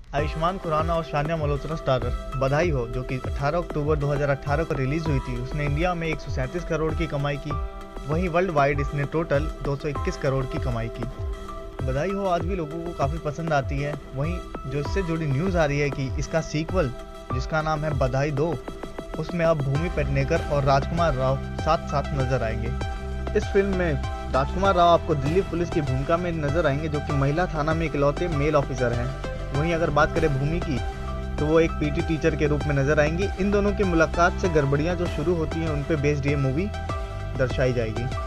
आयुष्मान खुराना और सान्या मल्होत्रा स्टारर बधाई हो, जो कि 18 अक्टूबर 2018 को रिलीज हुई थी, उसने इंडिया में 137 करोड़ की कमाई की। वहीं वर्ल्ड वाइड इसने टोटल 221 करोड़ की कमाई की। बधाई हो आज भी लोगों को काफ़ी पसंद आती है। वहीं जो इससे जुड़ी न्यूज़ आ रही है कि इसका सीक्वल, जिसका नाम है बधाई दो, उसमें अब भूमि पेडनेकर और राजकुमार राव साथ साथ नजर आएंगे। इस फिल्म में राजकुमार राव आपको दिल्ली पुलिस की भूमिका में नजर आएंगे, जो कि महिला थाना में इकलौते मेल ऑफिसर हैं। वहीं अगर बात करें भूमि की, तो वो एक पीटी टीचर के रूप में नजर आएंगी। इन दोनों की मुलाकात से गड़बड़ियां जो शुरू होती हैं उन पे बेस्ड ये मूवी दर्शाई जाएगी।